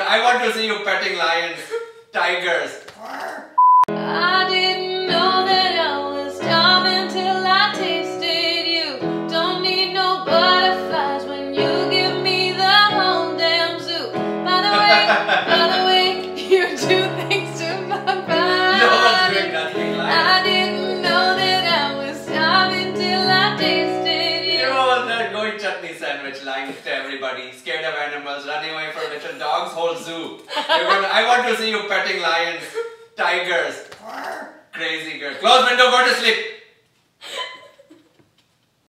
I want to see you petting lions, tigers. I didn't know that I was starving till I tasted you. Don't need no butterflies when you give me the whole damn zoo. By the way, you do things to my body. No one's doing nothing like I didn't know that I was starving till I tasted you. You know that going chutney sandwich lying to everybody, scared of animals, running away from little dogs, whole zoo. I want to see you petting lions, tigers. Crazy girl. Close window, go to sleep.